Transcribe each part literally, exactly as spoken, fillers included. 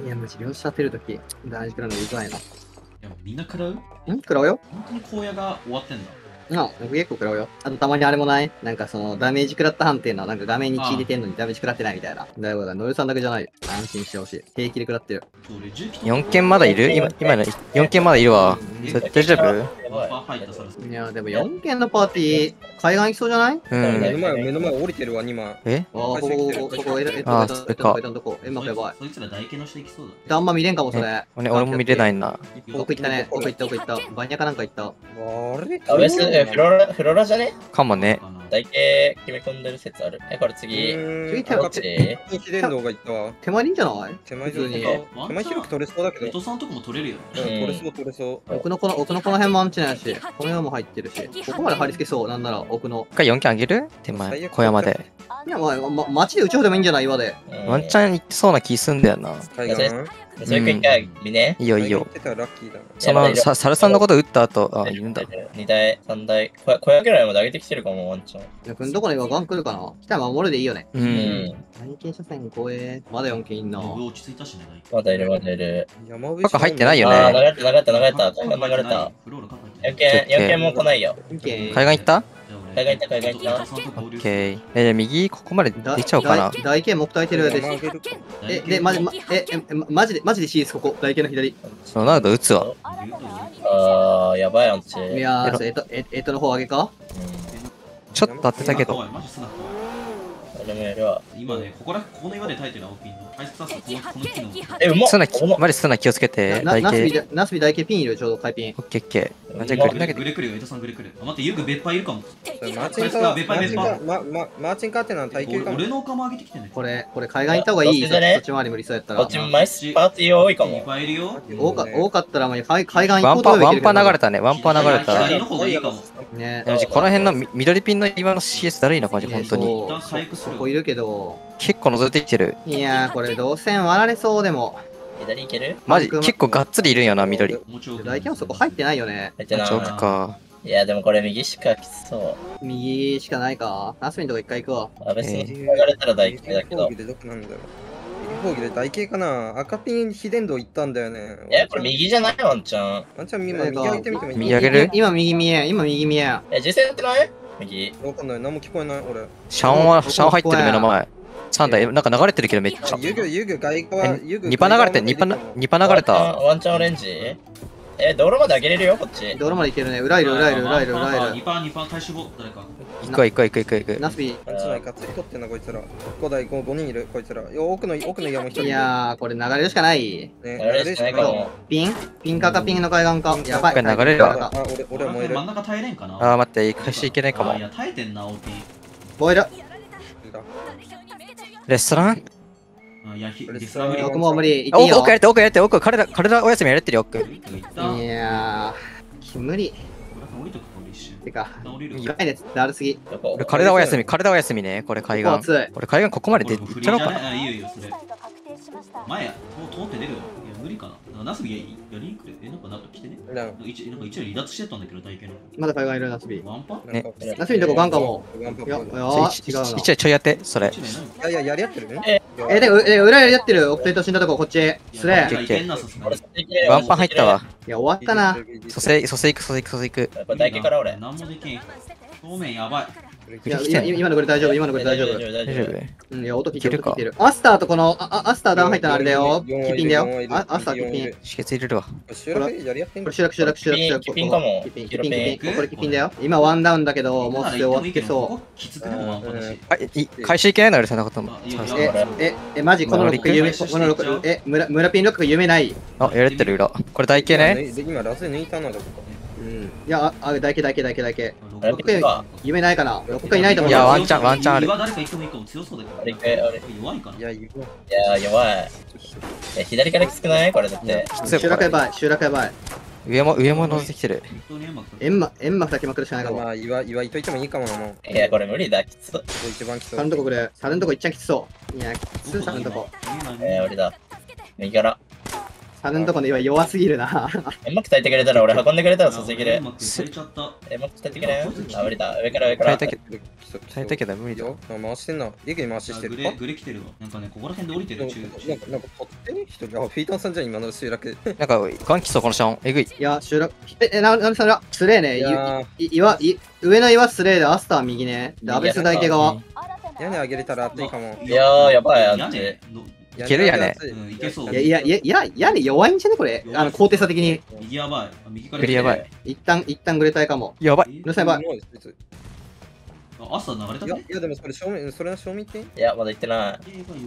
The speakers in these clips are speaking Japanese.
いや、マジ両下当てるとき、大事くらいのうざいな。 いや、みんな食らうん食らうよ。 本当に荒野が終わってんだ。 うん、結構食らうよ。あとたまにあれもないなんかその、ダメージ食らった判定の、なんか画面に血入れてんのにダメージ食らってないみたいな。だから、ノルさんだけじゃないよ。安心してほしい。平気で食らってる。 よんけんまだいる今、今のよんけんまだいるわ。それ大丈夫？ いや、でもよんけんのパーティー、海岸行きそうじゃない？ う目のん。 前、目の前降りてるわ、にまい。 えああ、ここ、ここ、ここ、え、え、 あーえ、 それかえ、とこ、え、まやばい。 そいつら大系の人行きそうだ。 あんま見れんかも、それ。 俺俺も見れないな。 奥行ったね。奥行った、奥行った。バニャかなんか行った。 あれあ、別に、えフロラ、フロラじゃねかもね。 台形決め込んでる説ある。え、これ次。 次手どっち一連動がいったわ。 手前でいいんじゃない？ 手前普通に広く手前広く取れそうだけど。 伊藤さんとこも取れるよ。 うん、取れそう取れそう。 奥のこの、奥のこの辺もアンチなんやし、この辺も入ってるし、ここまで貼り付けそう、なんなら奥の。 一回よんけんあげる手前、小山で。 いや、まあ、ま、街で打ち方でもいいんじゃない岩で。 ワンチャン行ってそうな気すんだよな。 海岸それ一回見ね。 いいよいいよ。 海岸行ってたらラッキーだな。 その、さ、サルさんのこと打った後、あ、いるんだ。 にだい、さんだい、小小屋ぐらいまで上げてきてるかも、ワンちゃん。 いや、くんどこの岩ガン来るかな？来たら守るでいいよね。 う。 うんん。 何系車線怖え。まだよんけんいんな。 僕落ち着いたしね。 まだいる、まだいる。 山上バカ入ってないよああ、 ね。 流れた、流れた、流れた。海岸流れた。 フローラよんけん、よんけんも来ないよ。 よんけん。 海岸行った海岸行った、海岸行った。 オッケー。え、じゃあ右、ここまでだ出ちゃおうかな。 大大系木体てるで山上げるか。 え、で、まじ、ま、え、え、まマジで、マジで シー です、ここ。大系の左。いロナウド打つわ。 ああ、やばい、アンチ。 やー、それえっと、え、えっとの方上げか？ ちょっと当てたけど。 俺もやるわ。 今ね、ここら、ここの岩で耐えてる青ピンの。対策さすこの、この木の。 え、うまっスナうまっマジスナ気をつけて。 な、 台ナスビ形。 で、ナスビ大系ピンいる、ちょうど回ピン。 オッケーオッケー。じゃあまグリ投げて。 グレ来るよ、伊藤さんグレ来る。あ、待って、ユグ別派いるかも。 マーチンカー、マーチンカー、ま、ま、マーチンカーってのは体型かも。 俺のオカも上げてきてね。 これ、これ海岸行った方がいい。そどっちでねっち回り無理そうやったらこっ。ちマイスパーティー多いかいっも。 ぱいいるよ。 多か多かったら、まあ、海海岸行ワンパ、 こうとワンパ流れた。 たね。ワンパ流れた。 左の方がいいかも。 ね。 マジこの辺のみ緑ピンの岩の シーエス だるいな、マジ本当に。 そう一旦回復するそこいるけど。 結構覗いてきてる。 いやー、これ動線割られそうでも。 左行けるマジ結構がっつりいるんよな、緑。 もちろん。 大系もそこ入ってないよね。 入ってないチョークか。 いや、でもこれ右しかきつそう。 右しかないか。ナスミンとこ一回行くわ。 あ、別に流れたら大形だけど。 でどこなんだろう。エリフォーギで台形かな。赤ピン秘伝導行ったんだよね。 え、これ右じゃないワンちゃん。 ワンちゃん今右上げてみてもいい？ 右上げる今右見えん。今右見えん。 え、実際やってない右。 わかんない。何も聞こえない俺。 シャンは、シャン入ってる目の前。さんだい、なんか流れてるけどめっちゃ。 ユグユグ外側ユグ。 にパ流れて、にパな、にパ流れた。 ワンチャンオレンジえ、道路まで上げれるよ、こっち。 道路まで行けるね。裏いる、裏いる、裏いる、裏いにる。 パー、にパー、対処法、誰か。 行くわ行くわ行くわ行くわ行くわ。 ナスビ。 ワンチないかつい取ってんなこいつら。ごだいごにんいるこいつら。よ奥の奥の山一人いいる。 やー、これ流れるしかない。 ね流れるしかないかも。 ピンピンかかピンの海岸か。やばい。 これ流れるわあ、俺俺は燃える真ん。中耐えれんかな。 あー待って、回収いけないかもあ。いや、耐えてんな、オーピー。 ボイル。 レストランあいや、ひ、 これディスラムリ奥も無理。 あ行っていいよ。 奥奥やれて奥やれて奥彼ら彼らお休みやれてるよ奥。 いった。 いやー、無理。 降りとくか、俺一瞬。 てか、 降りる一回熱だるすぎ。 どこ俺彼らお休み彼らお休みねこれ海岸。 ここ熱い。 俺海岸ここまで出て俺もいっちゃおうかな。 フリーじゃねあ、いいよいいよ、それ。前や、もう通って出るよ。いや、無理かな。ナスビやりにくれ。え、なんか、なんか来てね。なんか一なんか一応離脱してたんだけど、体験の。 まだ海岸いるナスビ。 ワンパねナスビのとこガンかも。 ワンパいや、いッや一ー、違うな。 一応ちょいやってそれ。 一年何いやいややり合ってるね。 ええ、で、うえ裏やりやってる。奥手と死んだとこ、こっち。スレー。 いけんな、さすがに。 ワンパン入ったわ。 いや、終わったな。 蘇生蘇生行く蘇生行く蘇生行く。 やっぱ台形から俺。 何もできん。表面やばい。 いや、いや今のこれ大丈夫、今のこれ大丈夫。 大大丈夫。 うん、いや、音聞いてる、 いけるか音聞いてる。アスターとこの、あ、あアスターダウン入ったのあれだよ。キピンだよ。あアスターキピン。 止血入れるわ。 集落やり合ってんのこれ集落、集落、集落、集落。 キピンかもキピン、 キロキピン、キピンピン。これキピンだよ。今ワンダウンだけど、もうすぐ終わってそきつくでもワンパンだし。 あい回収いけないのよそんなことも。 う。え、え、え、マジ、このロック夢、このロック、え、村、村ピンロック夢ない。 あやれてる裏。これ台形ね。 で今ラス抜いたなどこうん。いや、あ、大形、大形、大形、大形。 あれ、ピンか。 夢ないかな。ロックいないと思う。 いやワンチャンワンチャンある岩誰か行ってもいいかも強そうだけど。 あれあれ弱いかな。 いやいやいやー、弱い。え、左からきつくないこれだって。 集落やばい、集落やばい。 上も上も覗いてきてる。 本当にうまく。 エンマ、エンマ二きまくるしかないかも。 まあ岩岩いといてもいいかもなもういや、これ無理だ、きつ。 一番きそうサルのとこくれ。サルのとこいっちゃんきつそう。いや、きついサルのとこ。 えー、俺だ。右から。 タヌンとこの岩弱すぎるな。 え、マック炊いてくれたら俺運んでくれたら注ぎる。 うまくされちゃった。 え、マック炊いてくれんあ、無理だ。上から上から。 炊いたけど、炊いたけど無理だ。 回してんな。リクに回ししてる。 グレグレ来てるわ。なんかね、ここら辺で降りてる中。 なんか、なんか、勝手に一人。あ、フィーターさんじゃん、今の集落。 なんか、ガンキそう、このシャン。えぐい。 いや、収録。え、え、な、な、それは、スレーね。 いやい岩、い、上の岩スレーで、アスター右ね。で、アベス大家側。 屋根上げれたら熱いかも。 いやー、やばい、あっち。 いけるやね。 うん、いけそう。 いや、いや、いや、いや、屋根弱いんじゃねこれ。あの、高低差的に。 右やばい。右から。 グリやばい。 一旦、一旦グレたいかも。 やばい。 うるさいやばい。 あ、朝流れたね。 いや、でもそれ正面、それの正面っていや、まだ行ってない。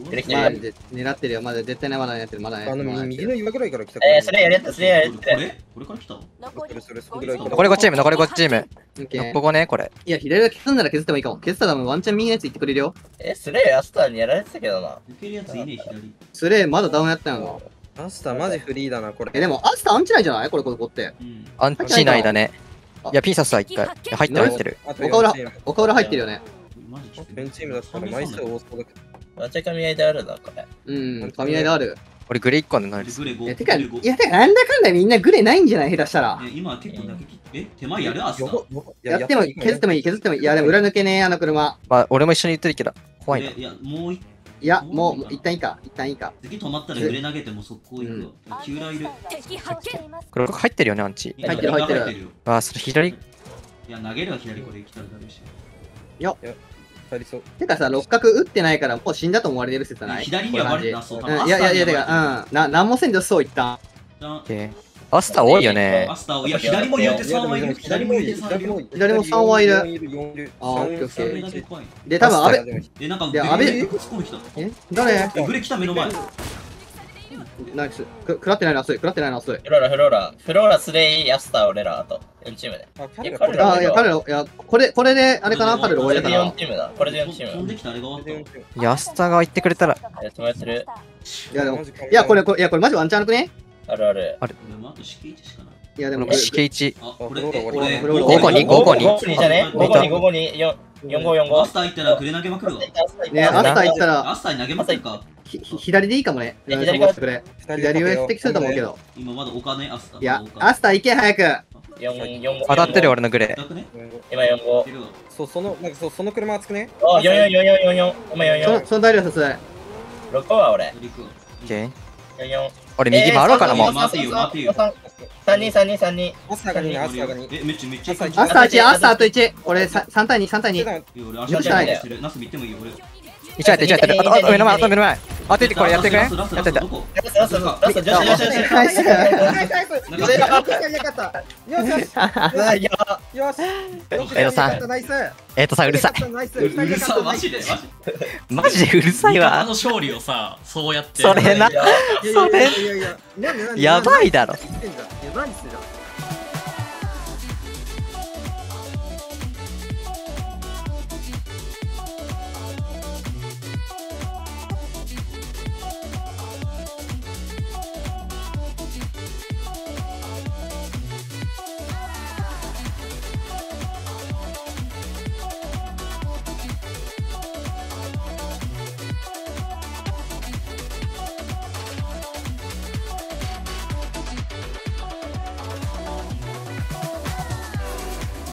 グレ来てるよ。 マジで狙ってるよ。まだ絶対ね、まだ狙ってる。まだあの、 ね。 右の岩ぐらいから来た。 えー、それやれた、それやれた。 これこれから来たのそれ、それ、それぐらいから。 残りごチーム、残りごチーム。 オッケーここね、これ。 いや、左が削んなら削ってもいいかも。削ったらワンチャン右のやつ言ってくれるよ。 え、スレイアスターにやられてたけどな。 抜けるやついねえ、左。 スレーまだダウンやったんやろ。 アスターマジフリーだな、これ。 え、でも、アスターアンチないじゃないこれ、これ、こって。 うん。 アンチ内だね。いや、ピンサスは一回。いや入ってる入ってる。 岡浦、岡浦入ってるよね。 マジきつい。 ベンチームだったら枚数多そうだけど。 めっちゃ噛み合いであるな、これ。 うん、噛み合いがある。 俺グレーいっこでないです。 グレご。 いや、てか、 グレごいや、てか、なんだかんだみんなグレないんじゃない下手したら。 え、今結構だけ切って。え、手前やるアスター。 やっても、削ってもいい、削ってもいい。いや、でも裏抜けねあの車。 まあ、俺も一緒に言ってるけど、怖いな。 いや、もう一いや、もう、一旦いいか。一旦いいか。 次止まったらグレ投げても速攻行くわ。キューラーいる。 これ入ってるよね、アンチ。 入ってる入ってるよ。 あ、それ左。 いや、投げるは左これ来たらダメし。 ありそう。 てかさ、六角打ってないからもう死んだと思われてる説ない。 左にはバレてなそう。 うん、いやいやいや、てか、うん。な、なんもせんでそう一旦。 アスター多いよね。 アスター、いや、左も言うてさんはいる。左も言うてさんいる。 左もさんはいる。あ、オッケーオッケー。で、多分安倍。 え、なんか、 で、安倍。 突っ込む人。 え誰グレ来た目の前。 ナイス。く、食らってないの遅い。食らってないの遅い。 フローラ、フローラ。フローラ、スレイ、アスター、俺ら、あとよんチームで。 あ、いや、彼ら、いや、これ、これで、あれかな彼ら終わりだかこれでよんら。 チームだ。これでよんチーム。 飛んできたあれが終わった。 いや、アスターが言ってくれたら。 やってもらってる。 いや、でも、いや、これ、これ、いや、これマジワンチャンなくねあるある。 俺もあとしけいちしかない。 いや、でも、 しけいち。 あ、これ、これ、 ごこに、ごこに。 ごこにじゃね ?ごこに、ごこに、よんごよんご。 アスター行ったらグレ投げまくるわ。 ね、アスター行ったら、 アスターに投げませんか左でいいかもね。 左から左上指摘すると思うけど。 今まだお金アスター。 いや、アスター行け、早く。 当たってる俺のグレ。 今よんご。 そう、その、なんかそう、その車熱くね。 あ、よんよんよんよんよんよん。今よんよん。 その大量させない。 ろっこは俺。 オッケー。 よんよん。 俺右回ろうかなもう。 さんにんさんにんさんにん。 アスターがに、アスターがに。 え、めっちゃめっちゃ。 アスターいち、アスターといち。俺さん対に、さん対に。 俺足下にしてる。ナス見てもいいよ、俺。 一応やって、一応やってる。あと、あと目の前、あと目の前。当ててこれやってくれ。やってた。 ラスト、ラスト、ラスト、ラスト、よしよしよし。 ナイス。 いや、 よし。 エドさん。 ナイス。 えっとさ、うるさい。 うるさ、マジで、マジで。 マジでうるさいわ。 あの勝利をさ、そうやって。 それな。それ。 いやいやいや、 やばいだろ。 何してんじゃん。